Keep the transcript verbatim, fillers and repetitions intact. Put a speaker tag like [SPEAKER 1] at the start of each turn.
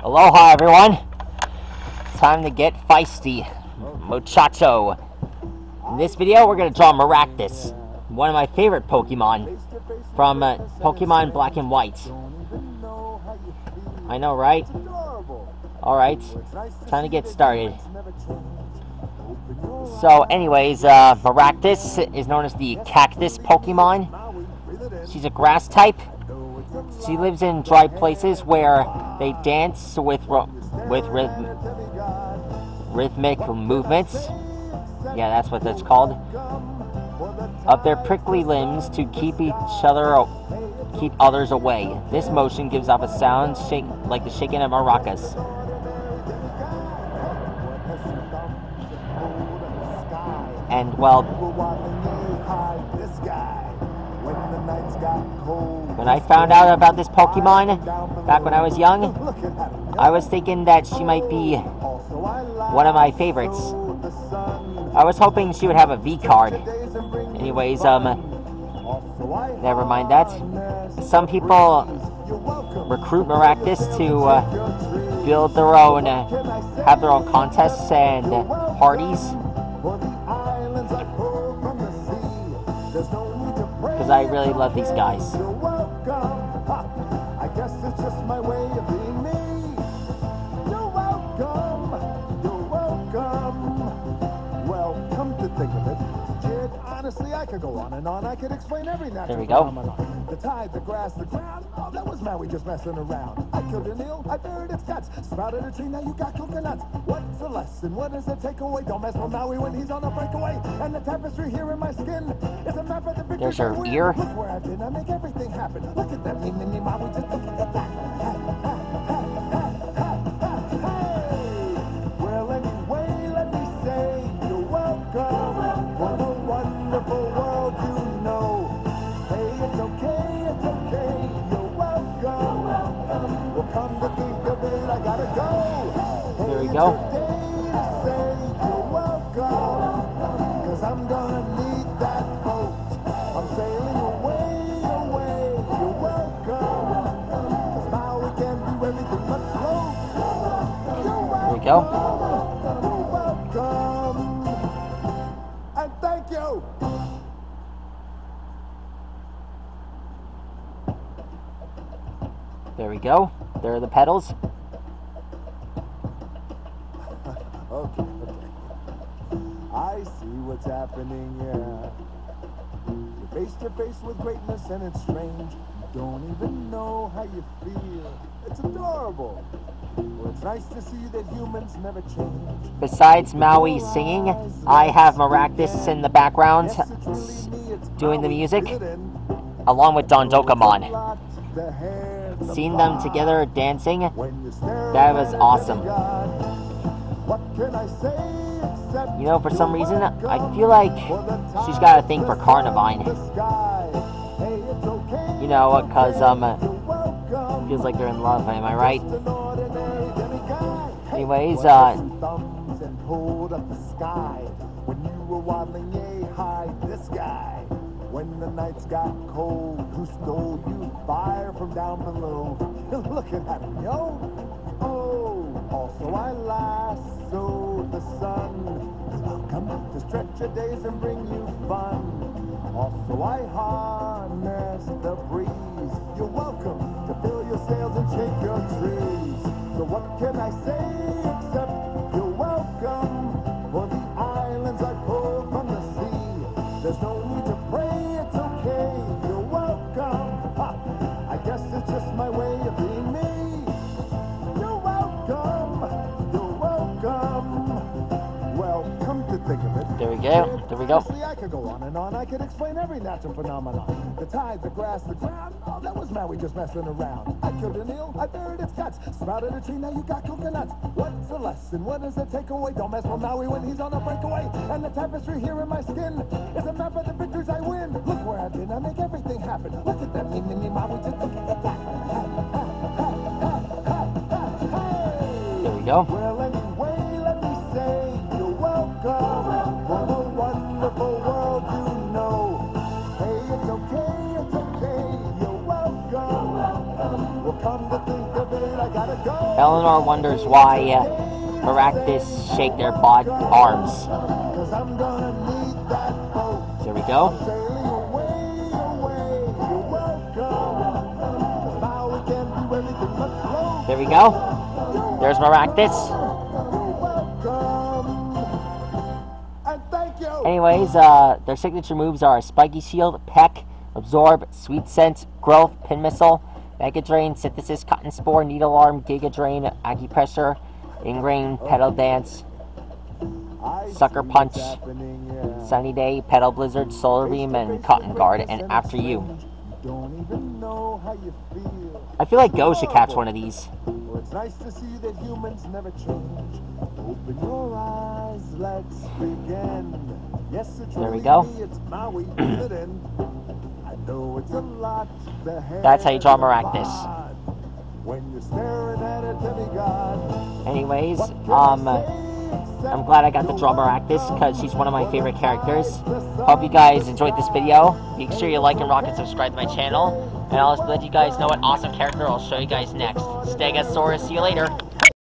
[SPEAKER 1] Aloha, everyone. Time to get feisty, muchacho. In this video, we're going to draw Maractus, one of my favorite Pokemon from uh, Pokemon Black and White. I know, right? Alright, time to get started. So anyways, uh, Maractus is known as the cactus Pokemon. She's a grass type. She lives in dry places where they dance with with rhythm, rhythmic movements. Yeah, that's what that's called. Of their prickly limbs to keep each other, keep others away. This motion gives off a sound shake like the shaking of maractus. And well, when I found out about this Pokemon back when I was young, I was thinking that she might be one of my favorites. I was hoping she would have a V card. Anyways, um, never mind that. Some people recruit Maractus to uh, build their own, uh, have their own contests and uh, parties. Because I really love these guys.
[SPEAKER 2] I guess it's just my way of being me. You're welcome. You're welcome. Well, come to think of it, kid, honestly, I could go on and on. I could explain every natural
[SPEAKER 1] there we go.
[SPEAKER 2] phenomenon. The tide, the grass, the ground. Oh, that was Maui just messing around. I killed an eel, I buried its guts. Sprouted a tree, now you got coconuts. What's the lesson? What does it take away? Don't mess with Maui when he's on a breakaway. And the tapestry here in my skin is a map of the victory.
[SPEAKER 1] There's her ear.
[SPEAKER 2] Look where I've been, I make everything happen. Look at them, me, me, me, Maui, just look at that. Well, anyway, let me say you're welcome for the wonderful world you know. Hey, it's okay, it's okay, you're welcome. Well, come to think of it, I gotta go.
[SPEAKER 1] There we
[SPEAKER 2] Hey,
[SPEAKER 1] go.
[SPEAKER 2] it's your day to say you're welcome, 'cause I'm gonna need that boat. I'm sailing away, away, you're welcome, 'cause now we can do everything but float. You're welcome.
[SPEAKER 1] There we go.
[SPEAKER 2] You're welcome. And thank you.
[SPEAKER 1] There we go. There are the petals.
[SPEAKER 2] Okay, okay. I see what's happening, yeah. You're face to face with greatness and it's strange. You don't even know how you feel. It's adorable. Well, it's nice to see that humans never change.
[SPEAKER 1] Besides Maui singing, I have Maractus in the background
[SPEAKER 2] Yes, it's really me, it's
[SPEAKER 1] doing the
[SPEAKER 2] Maui.
[SPEAKER 1] music,
[SPEAKER 2] Fill it in.
[SPEAKER 1] along with Dondokamon.
[SPEAKER 2] The hair, the
[SPEAKER 1] Seeing them
[SPEAKER 2] vibe.
[SPEAKER 1] together dancing,
[SPEAKER 2] When you stare
[SPEAKER 1] that
[SPEAKER 2] at
[SPEAKER 1] was
[SPEAKER 2] it,
[SPEAKER 1] awesome.
[SPEAKER 2] God, what can I say except
[SPEAKER 1] You know, for some
[SPEAKER 2] you're
[SPEAKER 1] reason, I
[SPEAKER 2] welcome
[SPEAKER 1] feel like
[SPEAKER 2] for the
[SPEAKER 1] she's got a thing
[SPEAKER 2] time
[SPEAKER 1] for
[SPEAKER 2] to
[SPEAKER 1] Carnivine.
[SPEAKER 2] the sky. Hey, it's okay,
[SPEAKER 1] You know,
[SPEAKER 2] it's
[SPEAKER 1] because,
[SPEAKER 2] okay,
[SPEAKER 1] um,
[SPEAKER 2] you're welcome.
[SPEAKER 1] feels like they're in love, am I right?
[SPEAKER 2] Just an ordinary demiguy. Hey,
[SPEAKER 1] Anyways,
[SPEAKER 2] well,
[SPEAKER 1] uh,
[SPEAKER 2] some thumbs and pulled up the sky when you were waddling yay high. This guy. When the nights got cold, who stole you fire from down below? Looking at him, yo. Oh, also I lassoed the sun. Welcome to stretch your days and bring you fun. Also I harnessed the breeze. You're welcome to fill your sails and shake your trees. So what can I say except you're welcome for the islands I pulled from the sea. There's no need to pray, it's okay, you're welcome. Ha, I guess it's just my way of being me. You're welcome, you're welcome. Well, come to think of it,
[SPEAKER 1] There we go. There we go.
[SPEAKER 2] honestly, I could go on and on. I could explain every natural phenomenon. The tide, the grass, the ground. Oh, that was Maui just messing around. I killed an eel, I buried its guts. Sprouted a tree, now you got coconuts. What's the lesson? What does it take away? Don't mess with Maui when he's on a breakaway. And the tapestry here in my skin is a map of the victories I win. Look where I've been, I make everything happen. Look at them, me, me, me, Maui, just look at that.
[SPEAKER 1] There we go.
[SPEAKER 2] Well, anyway, let me say you're welcome for the wonderful world you know. Hey, it's okay, it's okay, you're welcome. Well, come to think of it, I gotta
[SPEAKER 1] Eleanor wonders why uh, maractus shake their bod arms. There we go. There we go. There's maractus. Anyways, uh, their signature moves are Spiky Shield, Peck, Absorb, Sweet Scent, Growth, Pin Missile, Mega Drain, Synthesis, Cotton Spore, Needle Arm, Giga Drain, Acupressure, Ingrain, Pedal Dance, Sucker Punch, Sunny Day, Pedal Blizzard, Solar Beam, and Cotton Guard, and After You. I feel like Go should catch one of these.
[SPEAKER 2] It's nice to see that humans never change. Open your eyes, let's begin. Yes, it's
[SPEAKER 1] there we go.
[SPEAKER 2] It's Maui, it in. I know it's a lot.
[SPEAKER 1] That's how you draw maractus.
[SPEAKER 2] When you're staring at a demigod.
[SPEAKER 1] Anyways, um, I'm glad I got to draw maractus because she's one of my favorite characters. Hope you guys enjoyed this video. Make sure you like and rock and subscribe to my channel. And I'll let you guys know what awesome character I'll show you guys next. Stegosaurus, see you later.